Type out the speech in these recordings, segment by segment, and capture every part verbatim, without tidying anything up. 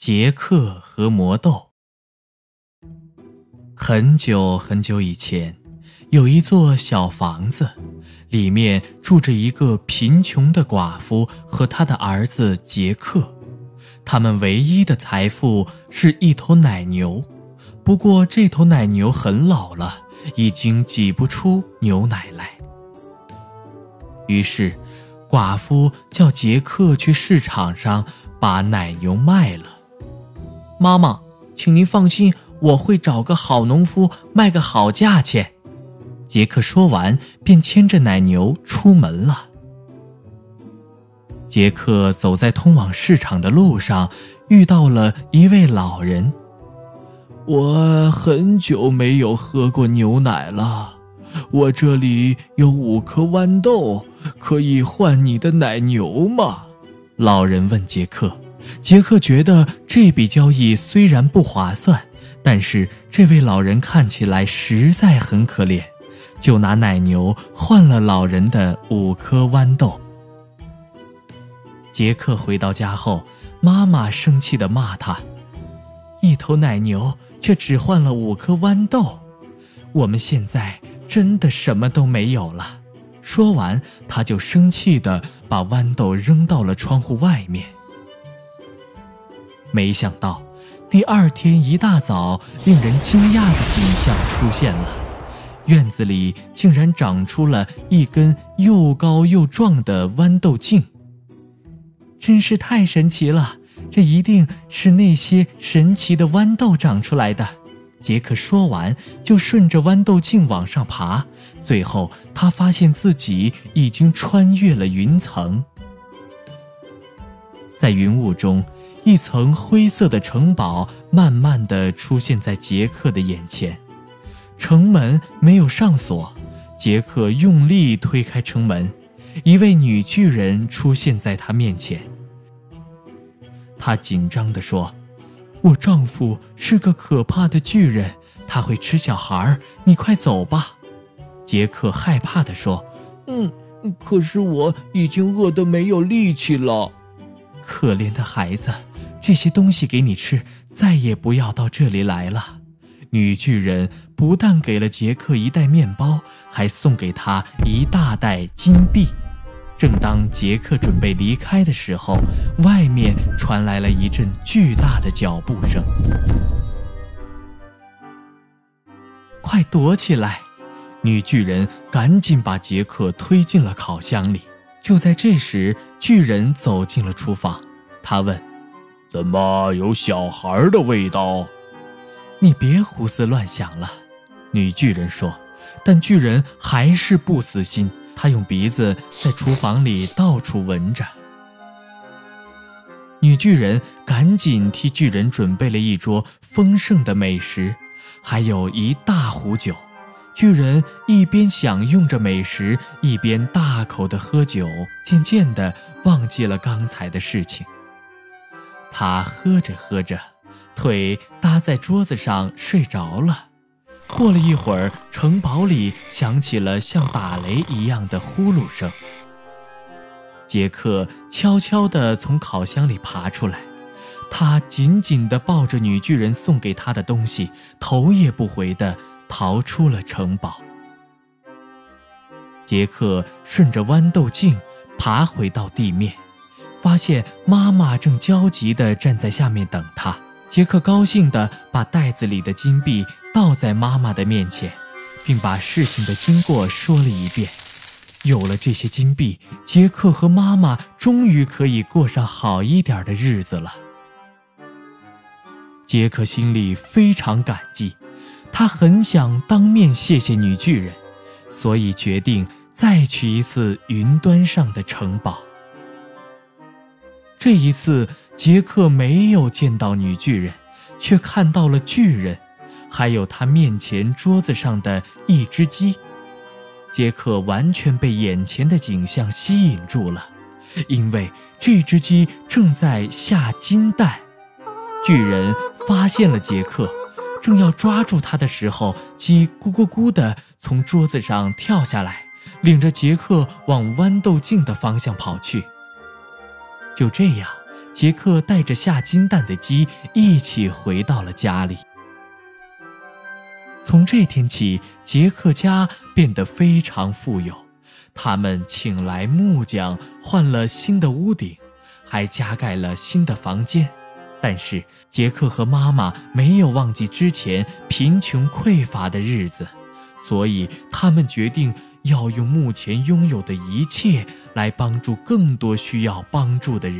杰克和魔豆。很久很久以前，有一座小房子，里面住着一个贫穷的寡妇和她的儿子杰克。他们唯一的财富是一头奶牛，不过这头奶牛很老了，已经挤不出牛奶来。于是寡妇叫杰克去市场上把奶牛卖了。妈妈，请您放心，我会找个好农夫卖个好价钱。杰克说完便牵着奶牛出门了。杰克走在通往市场的路上，遇到了一位老人。我很久没有喝过牛奶了，我这里有五颗豌豆，可以换你的奶牛吗？老人问杰克。杰克觉得这笔交易虽然不划算，但是这位老人看起来实在很可怜，就拿奶牛换了老人的五颗豌豆。杰克回到家后，妈妈生气地骂他，一头奶牛却只换了五颗豌豆，我们现在真的什么都没有了。说完，他就生气地把豌豆扔到了窗户外面。没想到第二天一大早，令人惊讶的景象出现了，院子里竟然长出了一根又高又壮的豌豆茎。真是太神奇了，这一定是那些神奇的豌豆长出来的。杰克说完就顺着豌豆茎往上爬，最后他发现自己已经穿越了云层。在云雾中，一层灰色的城堡慢慢地出现在杰克的眼前。城门没有上锁，杰克用力推开城门，一位女巨人出现在他面前。她紧张地说，我丈夫是个可怕的巨人，他会吃小孩，你快走吧。杰克害怕地说，嗯，可是我已经饿得没有力气了。可怜的孩子，这些东西给你吃，再也不要到这里来了。女巨人不但给了杰克一袋面包，还送给他一大袋金币。正当杰克准备离开的时候，外面传来了一阵巨大的脚步声。快躲起来！女巨人赶紧把杰克推进了烤箱里。就在这时，巨人走进了厨房，他问，怎么有小孩的味道？你别胡思乱想了，女巨人说。但巨人还是不死心，他用鼻子在厨房里到处闻着。女巨人赶紧替巨人准备了一桌丰盛的美食，还有一大壶酒。巨人一边享用着美食，一边大口地喝酒，渐渐地忘记了刚才的事情。他喝着喝着，腿搭在桌子上睡着了。过了一会儿，城堡里响起了像打雷一样的呼噜声。杰克悄悄地从烤箱里爬出来，他紧紧地抱着女巨人送给他的东西，头也不回地逃出了城堡。杰克顺着豌豆茎爬回到地面，发现妈妈正焦急地站在下面等他。杰克高兴地把袋子里的金币倒在妈妈的面前，并把事情的经过说了一遍。有了这些金币，杰克和妈妈终于可以过上好一点的日子了。杰克心里非常感激，他很想当面谢谢女巨人，所以决定再去一次云端上的城堡。这一次，杰克没有见到女巨人，却看到了巨人，还有他面前桌子上的一只鸡。杰克完全被眼前的景象吸引住了，因为这只鸡正在下金蛋。巨人发现了杰克，正要抓住他的时候，鸡咕咕咕地从桌子上跳下来，领着杰克往豌豆茎的方向跑去。就这样， 杰克带着下金蛋的鸡一起回到了家里。从这天起，杰克家变得非常富有，他们请来木匠，换了新的屋顶，还加盖了新的房间。但是杰克和妈妈没有忘记之前贫穷匮乏的日子，所以他们决定要用目前拥有的一切来帮助更多需要帮助的人。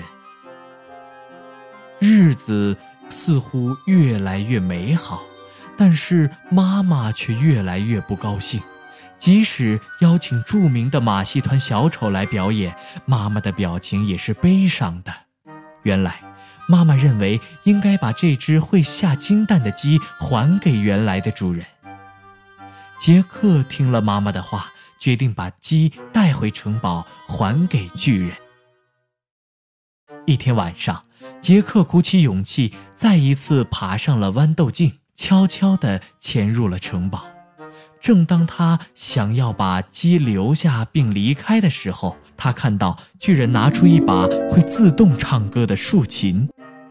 日子似乎越来越美好，但是妈妈却越来越不高兴。即使邀请著名的马戏团小丑来表演，妈妈的表情也是悲伤的。原来妈妈认为应该把这只会下金蛋的鸡还给原来的主人。杰克听了妈妈的话，决定把鸡带回城堡还给巨人。一天晚上，杰克鼓起勇气，再一次爬上了豌豆茎，悄悄地潜入了城堡。正当他想要把鸡留下并离开的时候，他看到巨人拿出一把会自动唱歌的竖琴。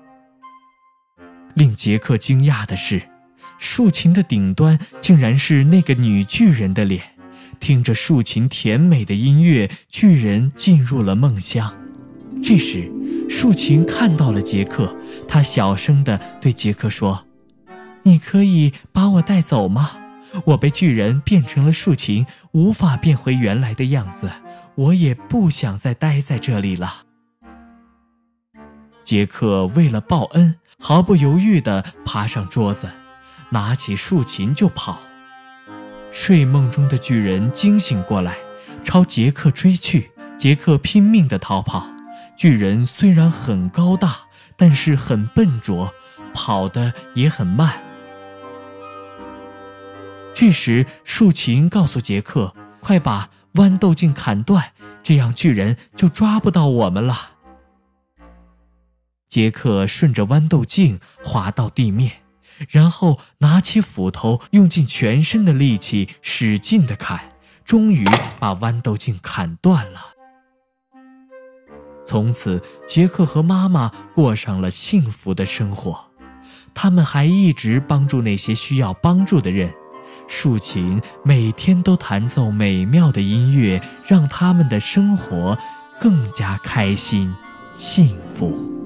令杰克惊讶的是，竖琴的顶端竟然是那个女巨人的脸。听着竖琴甜美的音乐，巨人进入了梦乡。这时竖琴看到了杰克，他小声地对杰克说：“你可以把我带走吗？我被巨人变成了竖琴，无法变回原来的样子，我也不想再待在这里了。”杰克为了报恩，毫不犹豫地爬上桌子，拿起竖琴就跑。睡梦中的巨人惊醒过来，朝杰克追去。杰克拼命地逃跑。巨人虽然很高大，但是很笨拙，跑得也很慢。这时竖琴告诉杰克，快把豌豆茎砍断，这样巨人就抓不到我们了。杰克顺着豌豆茎滑到地面，然后拿起斧头，用尽全身的力气使劲地砍，终于把豌豆茎砍断了。从此杰克和妈妈过上了幸福的生活，他们还一直帮助那些需要帮助的人。竖琴每天都弹奏美妙的音乐，让他们的生活更加开心幸福。